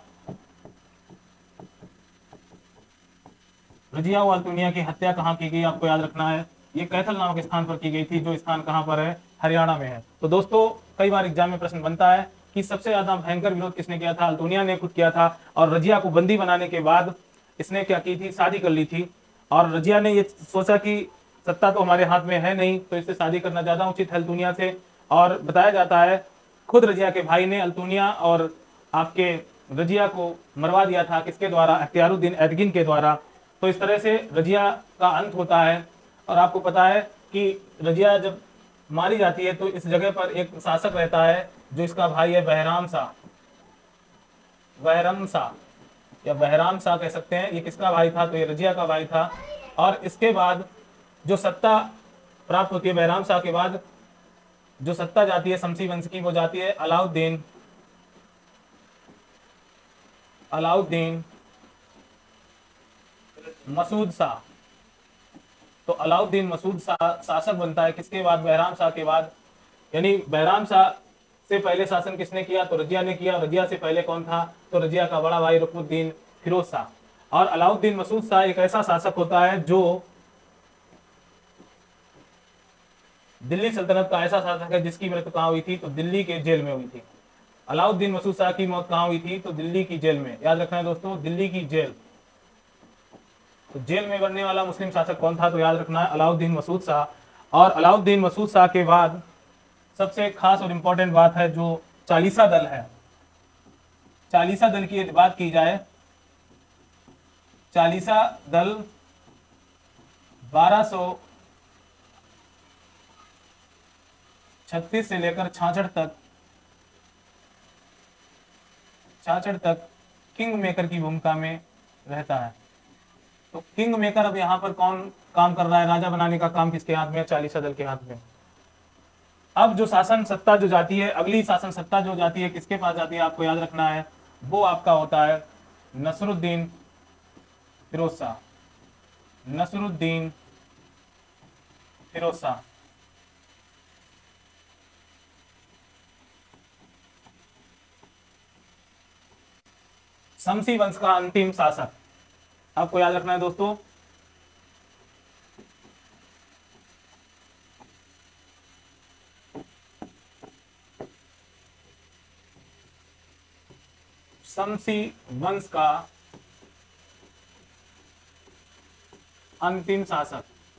रजिया और अल्तुनिया की हत्या कहाँ की गई, आपको याद रखना है ये कैथल नामक स्थान पर की गई थी, जो स्थान कहाँ पर है, हरियाणा में है। तो दोस्तों कई बार एग्जाम में प्रश्न बनता है कि सबसे ज्यादा भयंकर विरोध किसने किया था, अल्तुनिया ने खुद किया था, और रजिया को बंदी बनाने के बाद इसने क्या की थी, शादी कर ली थी। और रजिया ने ये सोचा कि सत्ता तो हमारे हाथ में है नहीं, तो इससे शादी करना ज्यादा उचित है अल्तुनिया से। और बताया जाता है खुद रजिया के भाई ने अल्तुनिया और आपके रजिया को मरवा दिया था, किसके द्वारा, अख्तियारुद्दीन एडगिन के द्वारा। तो इस तरह से रजिया का अंत होता है। और आपको पता है कि रजिया जब मारी जाती है तो इस जगह पर एक शासक रहता है जो इसका भाई है बहराम शाह, बहरम शाह या बहराम शाह कह सकते हैं। ये किसका भाई था, तो ये रजिया का भाई था। और इसके बाद जो सत्ता प्राप्त होती है बहराम शाह के बाद, जो सत्ता जाती है शमसी वंश की, वो जाती है अलाउद्दीन, अलाउद्दीन मसूद शाह। तो अलाउद्दीन मसूद शाह शासक बनता है किसके बाद, बहराम शाह के बाद। यानी बहराम शाह से पहले शासन किसने किया, तो रजिया ने किया। रजिया से पहले कौन था, तो रजिया का बड़ा भाई रुकनुद्दीन फिरोज शाह। और अलाउद्दीन मसूद शाह एक ऐसा शासक होता है जो दिल्ली सल्तनत का ऐसा शासक है जिसकी मृत्यु कहाँ हुई थी, तो दिल्ली के जेल में हुई थी। अलाउद्दीन मसूद शाह की मौत कहाँ हुई थी, तो दिल्ली की जेल में। याद रखना है दोस्तों, दिल्ली की जेल। तो जेल में बनने वाला मुस्लिम शासक कौन था, तो याद रखना है अलाउद्दीन मसूद शाह। और अलाउद्दीन मसूद शाह के बाद सबसे खास और इंपॉर्टेंट बात है जो चालीसा दल है। चालीसा दल की बात की जाए, चालीसा दल बारह सौ छत्तीस से लेकर छाछठ तक छाछठ तक किंग मेकर की भूमिका में रहता है। तो किंग मेकर अब यहाँ पर कौन काम कर रहा है, राजा बनाने का काम किसके हाथ में है, चालीसा दल के हाथ में। अब जो शासन सत्ता जो जाती है, अगली शासन सत्ता जो जाती है किसके पास जाती है, आपको याद रखना है, वो आपका होता है नसरुद्दीन फिरोज शाह, नसरुद्दीन फिरोज शाह। शमसी वंश का अंतिम शासक, आपको याद रखना है दोस्तों, शमसी वंश का अंतिम शासक,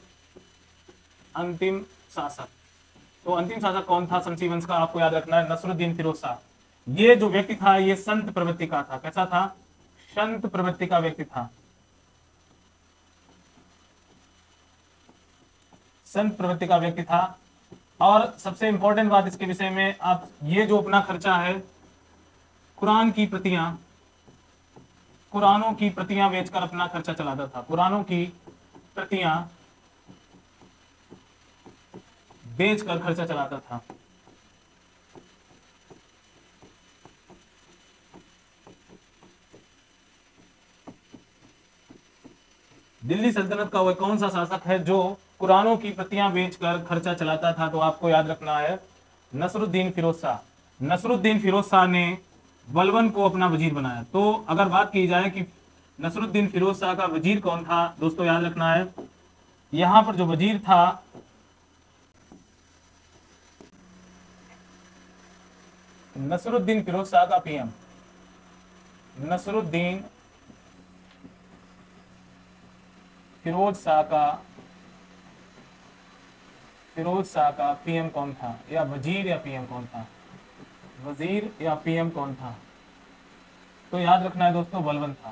अंतिम शासक। तो अंतिम शासक कौन था शमसी वंश का, आपको याद रखना है नसरुद्दीन फिरोज शाह। ये जो व्यक्ति था ये संत प्रवृत्ति का था। कैसा था, संत प्रवृत्ति का व्यक्ति था, संत प्रवृत्ति का व्यक्ति था। और सबसे इंपॉर्टेंट बात इसके विषय में, आप ये जो अपना खर्चा है, कुरान की प्रतियां, कुरानों की प्रतियां बेचकर अपना खर्चा चलाता था। कुरानों की प्रतियां बेचकर खर्चा चलाता था। दिल्ली सल्तनत का वह कौन सा शासक है जो कुरानों की प्रतियां बेचकर खर्चा चलाता था, तो आपको याद रखना है नसरुद्दीन फिरोज शाह। नसरुद्दीन फिरोज शाह ने बलबन को अपना वजीर बनाया। तो अगर बात की जाए कि नसरुद्दीन फिरोज शाह का वजीर कौन था, दोस्तों याद रखना है यहां पर जो वजीर था नसरुद्दीन फिरोज शाह का पीएम, नसरुद्दीन फिरोज शाह का फिरोज शाह का पीएम कौन था, या वजीर या पीएम कौन था, वजीर या पीएम कौन था, तो याद रखना है दोस्तों बलबन था।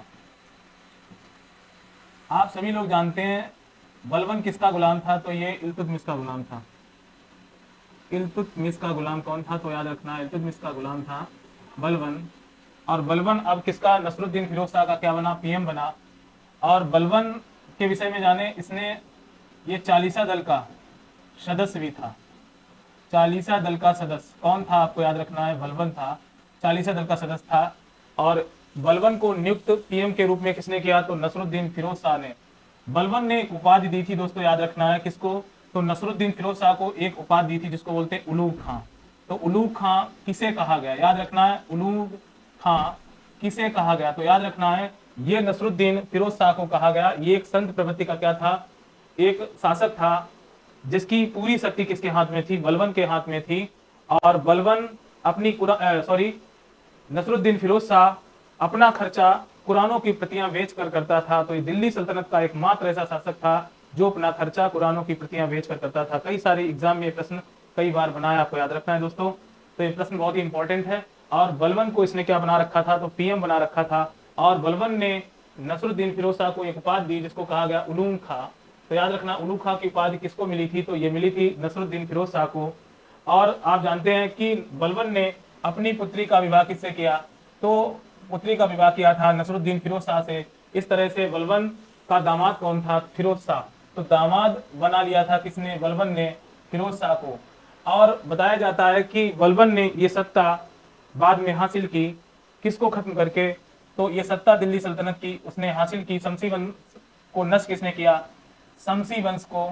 आप सभी लोग जानते हैं बलबन किसका गुलाम था, तो ये इल्तुतमिश का गुलाम था। इल्तुतमिश का गुलाम कौन था, तो याद रखना है इल्तुतमिश का गुलाम था बलबन। और बलबन अब किसका, नसरुद्दीन फिरोज शाह का क्या बना, पीएम बना। और बलबन के विषय में जाने, इसने ये चालीसा दल का सदस्य भी था। चालीसा दल का सदस्य कौन था आपको याद रखना है, बलबन था, चालीसा दल का सदस्य था। और बलबन को नियुक्त पीएम के रूप में किसने किया, तो नसरुद्दीन फिरोज शाह ने। बलबन ने एक उपाधि दी थी दोस्तों, याद रखना है किसको, तो नसरुद्दीन फिरोज शाह को एक उपाधि दी थी जिसको बोलते हैं उलूग खां। तो उलूग खां किसे कहा गया, याद रखना है, उलूग खां किसे कहा गया, तो याद रखना है ये नसरुद्दीन फिरोज शाह को कहा गया। ये एक संत प्रवृत्ति का क्या था, एक शासक था जिसकी पूरी शक्ति किसके हाथ में थी, बलबन के हाथ में थी। और बलबन अपनी सॉरी नसरुद्दीन फिरोज शाह अपना खर्चा कुरानों की प्रतियां बेच कर करता था। तो ये दिल्ली सल्तनत का एकमात्र ऐसा शासक था जो अपना खर्चा कुरानों की प्रतियां बेच कर करता था। कई सारे एग्जाम में प्रश्न कई बार बनाया, आपको याद रखना है दोस्तों। तो ये प्रश्न बहुत ही इंपॉर्टेंट है। और बलबन को इसने क्या बना रखा था, तो पीएम बना रखा था। और बलबन ने नसरुद्दीन फिरोज शाह को एक उपाधि दी जिसको कहा गया उलूग खां। तो याद रखना उलूग खां की उपाधि किसको मिली थी, तो ये मिली थी नसरुद्दीन फिरोज शाह को। और आप जानते हैं कि बलबन ने अपनी पुत्री का विवाह किससे किया, तो पुत्री का विवाह किया था नसरुद्दीन फिरोज शाह से। इस तरह से बलबन का दामाद कौन था, फिरोज शाह। तो दामाद बना लिया था किसने, बलबन ने फिरोज शाह को। और बताया जाता है कि बलबन ने ये सत्ता बाद में हासिल की किसको खत्म करके, तो ये सत्ता दिल्ली सल्तनत की उसने हासिल की। शमसी वंश को नष्ट किसने किया, शमसी वंश को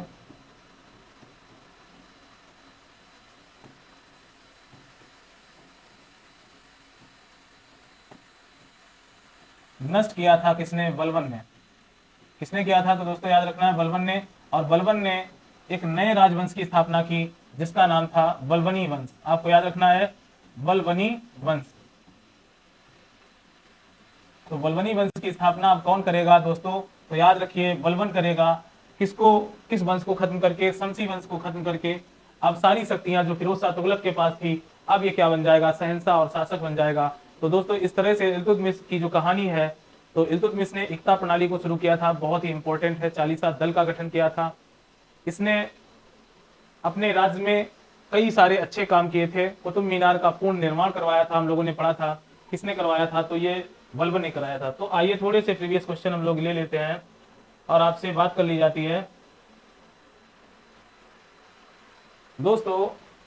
नष्ट किया था किसने, बलबन ने। किसने किया था, तो दोस्तों याद रखना है बलबन ने। और बलबन ने एक नए राजवंश की स्थापना की जिसका नाम था बलबनी वंश। आपको याद रखना है बलबनी वंश। तो बलबनी वंश की स्थापना अब कौन करेगा दोस्तों, तो याद रखिए बलबन करेगा। किसको, किस वंश को खत्म करके, शमसी वंश को खत्म करके। अब सारी शक्तियां जो फिरोज शाह तुगलक के पास थी, अब ये क्या बन जाएगा, शहंशाह और शासक बन जाएगा। तो दोस्तों इस तरह से इल्तुतमिश की जो कहानी है, तो इल्तुतमिश ने एकता प्रणाली को शुरू किया था, बहुत ही इंपॉर्टेंट है। चालीसा दल का गठन किया था इसने। अपने राज्य में कई सारे अच्छे काम किए थे। कुतुब मीनार का पूर्ण निर्माण करवाया था, हम लोगों ने पढ़ा था। किसने करवाया था, तो ये बलबन ने कराया था। तो आइए थोड़े से प्रीवियस क्वेश्चन हम लोग ले लेते हैं और आपसे बात कर ली जाती है दोस्तों।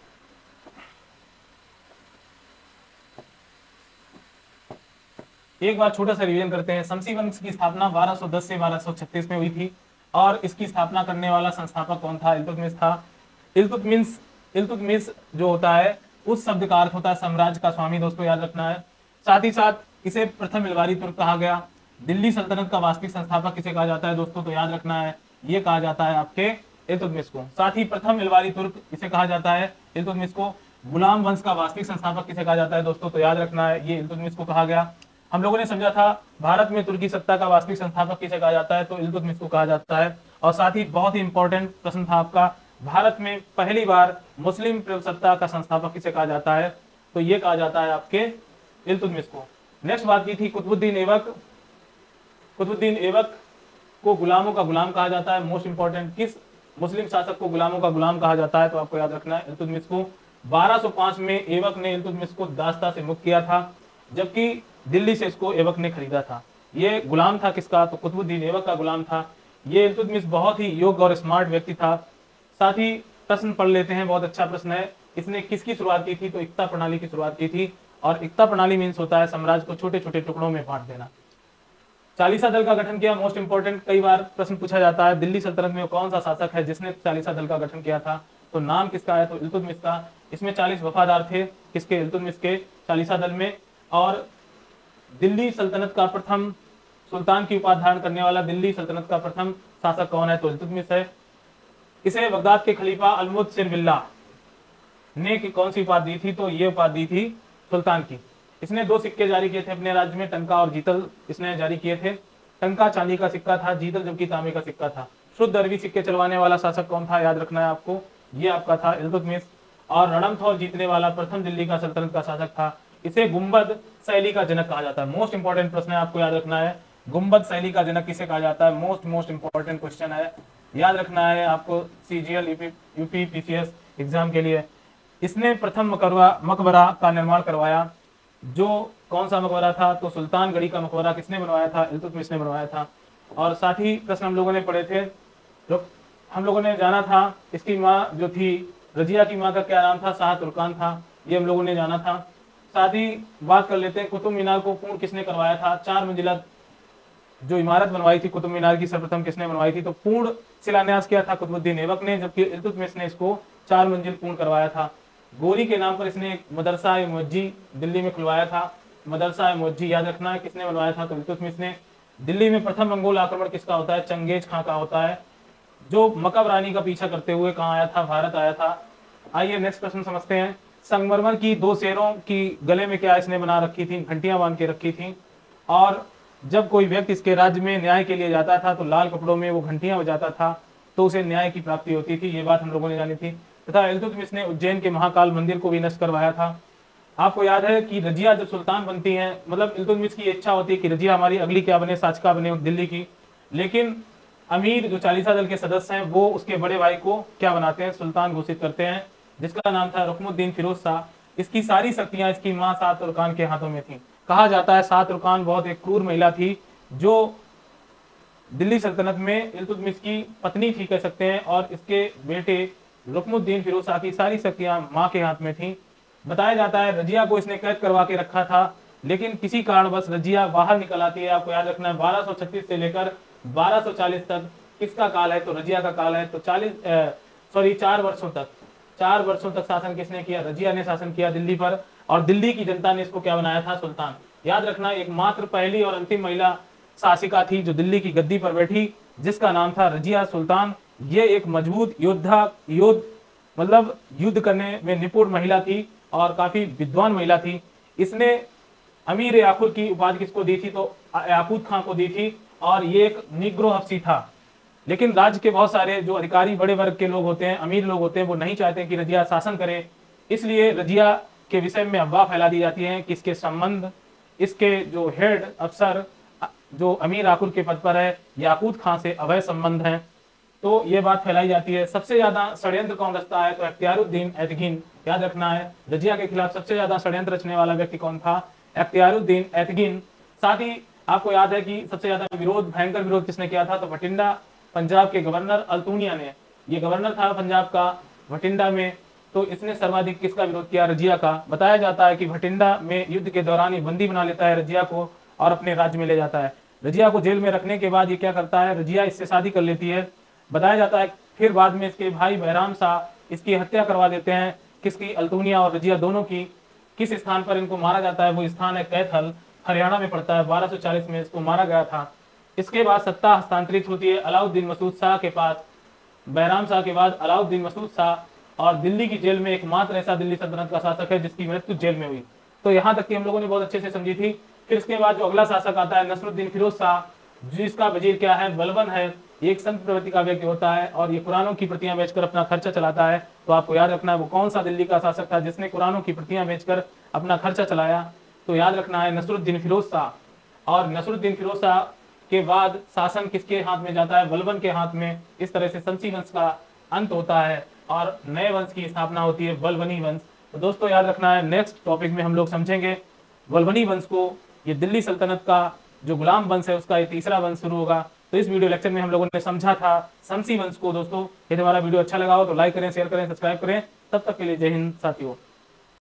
एक बार छोटा सा रिवीजन करते हैं। शमसी वंश की स्थापना बारह सौ दस से बारह सौ छत्तीस में हुई थी और इसकी स्थापना करने वाला संस्थापक कौन था, इल्तुतमिश था। इल्तुतमिश इल्तुतमिश जो होता है उस शब्द का अर्थ होता है साम्राज्य का स्वामी, दोस्तों याद रखना है। साथ ही साथ इसे प्रथम इलवारी तुर्क कहा गया। दिल्ली सल्तनत का वास्तविक संस्थापक किसे कहा जाता है दोस्तों, तो याद रखना है ये कहा जाता है आपके इल्तुतमिश को। साथ ही प्रथम इलवारी तुर्क इसे कहा जाता है इल्तुतमिश को। गुलाम वंश का वास्तविक संस्थापक किसे कहा जाता है दोस्तों, तो याद रखना है ये इल्तुतमिश को कहा गया। हम लोगों ने समझा था भारत में तुर्की सत्ता का वास्तविक संस्थापक किसे कहा जाता है, तो इल्तुतमिश को कहा जाता है। और साथ ही बहुत ही इंपॉर्टेंट प्रश्न था आपका, भारत में पहली बार मुस्लिम प्रभुसत्ता का संस्थापक किसे कहा जाता है, तो ये कहा जाता है आपके इल्तुतमिश को। नेक्स्ट बात की थी कुतुबुद्दीन ऐबक। कुतुबुद्दीन ऐबक को गुलामों का गुलाम कहा जाता है। मोस्ट इंपॉर्टेंट, किस मुस्लिम शासक को गुलामों का गुलाम कहा जाता है, तो आपको याद रखना है इल्तुतमिश को। बारह सौ पाँच में ऐबक ने इल्तुतमिश को दास्ता से मुक्त किया था, जबकि दिल्ली से इसको ऐबक ने खरीदा था। ये गुलाम था किसका, तो कुतुबुद्दीन ऐबक का गुलाम था। ये इल्तुतमिश बहुत ही योग्य और स्मार्ट व्यक्ति था। साथ ही प्रश्न पढ़ लेते हैं, बहुत अच्छा प्रश्न है। इसने किसकी शुरुआत की थी, तो एकता प्रणाली की शुरुआत की थी। और एकता प्रणाली मीन्स होता है साम्राज्य को छोटे छोटे टुकड़ों में बांट देना। चालीसा दल का गठन किया, मोस्ट इंपॉर्टेंट, कई बार प्रश्न पूछा जाता है दिल्ली सल्तनत में कौन सा शासक है जिसने चालीसा दल का गठन किया था, तो नाम किसका है, तो इल्तुतमिश का। इसमें चालीस वफादार थे किसके, इल्तुतमिश के, चालीसा दल में। और दिल्ली सल्तनत का प्रथम सुल्तान की उपाधि धारण करने वाला दिल्ली सल्तनत का प्रथम शासक कौन है, तो इल्तुतमिश है। इसे बगदाद के खलीफा अल-मुदस्सिर बिल्लाह ने कौन सी उपाधि दी थी, तो ये उपाधि दी थी सुल्तान की। इसने दो सिक्के जारी किए थे अपने राज्य में, टंका और जीतल इसने जारी किए थे। टंका चांदी का सिक्का था, जीतल जबकि तांबे का सिक्का था। शुद्ध अरबी सिक्के चलवाने वाला शासक कौन था, याद रखना है आपको, ये आपका था इल्तुतमिश। और रणथंभौर जीतने वाला प्रथम दिल्ली का सल्तनत का शासक था। इसे गुंबद शैली का जनक कहा जाता है। मोस्ट इंपॉर्टेंट प्रश्न है, आपको याद रखना है, गुंबद शैली का जनक किसे कहा जाता है। मोस्ट मोस्ट इंपॉर्टेंट क्वेश्चन है, याद रखना है आपको सीजीएल यूपी पीसीएस एग्जाम के लिए। इसने प्रथम मकबरा मकबरा का निर्माण करवाया, जो कौन सा मकबरा था, तो सुल्तानगढ़ी का मकबरा किसने बनवाया था, इल्तुतमिश ने बनवाया था। और साथ ही प्रश्न हम लोगों ने पढ़े थे, हम लोगों ने जाना था इसकी माँ जो थी रजिया की माँ का क्या नाम था, शाह तुर्कान था, ये हम लोगों ने जाना था। साथ ही बात कर लेते हैं कुतुब मीनार को पूर्ण किसने करवाया था। चार मंजिला जो इमारत बनवाई थी कुतुब मीनार की सर्वप्रथम किसने बनवाई थी, तो पूर्ण शिलान्यास किया था कुतुबुद्दीन ऐबक ने, जबकि इल्तुतमिश ने इसको चार मंजिल पूर्ण करवाया था। गोरी के नाम पर इसने एक मदरसा ए मुअज्जी दिल्ली में खुलवाया था। मदरसा ए मुअज्जी याद रखना है किसने बनवाया था, तो इल्तुतमिश ने। दिल्ली में प्रथम मंगोल आक्रमण किसका होता है, चंगेज खां का होता है, जो मकब रानी का पीछा करते हुए कहाँ आया था, भारत आया था। आइए नेक्स्ट प्रश्न समझते हैं। संगमरमर की दो शेरों की गले में क्या इसने बना रखी थी, घंटियां बांध के रखी थी। और जब कोई व्यक्ति इसके राज्य में न्याय के लिए जाता था तो लाल कपड़ों में वो घंटियां बजाता था, तो उसे न्याय की प्राप्ति होती थी। ये बात हम लोगों ने जानी थी। तथा इल्तुतमिश ने उज्जैन के महाकाल मंदिर को भी नष्ट करवाया था। आपको याद है कि रजिया जब सुल्तान बनती हैं, मतलब इल्तुतमिश की इच्छा होती है कि रजिया हमारी अगली क्या बने, साचका बने दिल्ली की, लेकिन अमीर जो चालीसा दल के सदस्य हैं वो उसके बड़े भाई को क्या बनाते हैं, सुल्तान घोषित करते हैं, जिसका नाम था रुकनुद्दीन फिरोज शाह। इसकी सारी शक्तियां इसकी मां शाह तुर्कान के हाथों में थी। कहा जाता है शाह तुर्कान बहुत एक क्रूर महिला थी, जो दिल्ली सल्तनत में इल्तुतमिश की पत्नी थी कह सकते हैं, और इसके बेटे रुकनुद्दीन फिरोज शाह की सारी शक्तियां मां के हाथ में थी। बताया जाता है रजिया को इसने कैद करवा के रखा था, लेकिन किसी कारणवश रजिया बाहर निकल आती है। आपको याद रखना है बारह सौ छत्तीस से लेकर बारह सौ चालीस तक किसका काल है, तो रजिया का काल है। तो चालीस सॉरी चार वर्षों तक चार वर्षों तक शासन किसने किया, रजिया ने शासन किया दिल्ली पर, और दिल्ली की जनता ने इसको क्या बनाया था, सुल्तान। याद रखना एकमात्र पहली और अंतिम महिला शासिका थी जो दिल्ली की गद्दी पर बैठी, जिसका नाम था रजिया सुल्तान। ये एक मजबूत योद्धा योद्ध मतलब युद्ध करने में निपुण महिला थी और काफी विद्वान महिला थी। इसने अमीर याकूत की उपाधि किसको दी थी, तो याकूत खां को दी थी, और ये एक निग्रो हफ्सी था। लेकिन राज्य के बहुत सारे जो अधिकारी बड़े वर्ग के लोग होते हैं, अमीर लोग होते हैं, वो नहीं चाहते कि रजिया शासन करे, इसलिए रजिया के विषय में अफवाह फैला दी जाती है कि इसके संबंध, इसके जो हेड अफसर जो अमीर याकूत के पद पर है याकूत खां से अवैध संबंध हैं, तो ये बात फैलाई जाती है। सबसे ज्यादा षड्यंत्र कौन रचता है, तो इख्तियारुद्दीन ऐतगीन। याद रखना है रजिया के खिलाफ सबसे ज्यादा षड्यंत्र रचने वाला व्यक्ति कौन था, इख्तियारुद्दीन ऐतगीन। साथ ही आपको याद है कि सबसे ज्यादा विरोध, भयंकर विरोध किसने किया था, तो भटिंडा पंजाब के गवर्नर अल्तुनिया ने, ये गवर्नर था पंजाब का भटिंडा में, तो इसने सर्वाधिक किसका विरोध किया, रजिया का। बताया जाता है कि भटिंडा में युद्ध के दौरान ये बंदी बना लेता है रजिया को और अपने राज्य में ले जाता है। रजिया को जेल में रखने के बाद ये क्या करता है, रजिया इससे शादी कर लेती है। बताया जाता है फिर बाद में इसके भाई बहराम शाह इसकी हत्या करवा देते हैं, किसकी, अल्तुनिया और रजिया दोनों की। किस स्थान पर इनको मारा जाता है, वो स्थान है कैथल, हरियाणा में पड़ता है। बारह सौ चालीस में इसको मारा गया था। इसके बाद सत्ता हस्तांतरित होती है अलाउद्दीन मसूद शाह के पास। बहराम शाह के बाद अलाउद्दीन मसूद शाह, और दिल्ली की जेल में एकमात्र ऐसा दिल्ली सल्तनत का शासक है जिसकी मृत्यु जेल में हुई। तो यहाँ तक की हम लोगों ने बहुत अच्छे से समझी थी। फिर इसके बाद जो अगला शासक आता है नसरुद्दीन फिरोज शाह, जिसका वजीर क्या है, बलबन है। ये एक संत प्रवृत्ति का व्यक्ति होता है और ये कुरानों की प्रतियां बेचकर अपना खर्चा चलाता है। तो आपको याद रखना है वो कौन सा दिल्ली का शासक था जिसने कुरानों की प्रतियां बेचकर अपना खर्चा चलाया, तो याद रखना है नसरुद्दीन फिरोज शाह। और नसरुद्दीन फिरोज शाह के बाद शासन किसके हाथ में जाता है, बलबन के हाथ में। इस तरह से संसी वंश का अंत होता है और नए वंश की स्थापना होती है, बलबनी वंश। तो दोस्तों याद रखना है नेक्स्ट टॉपिक में हम लोग समझेंगे बलबनी वंश को। ये दिल्ली सल्तनत का जो गुलाम वंश है उसका ये तीसरा वंश शुरू होगा। तो इस वीडियो लेक्चर में हम लोगों ने समझा था संसी वंश को। दोस्तों यदि हमारा वीडियो अच्छा लगा हो तो लाइक करें, शेयर करें, सब्सक्राइब करें। तब तक के लिए जय हिंद साथियों।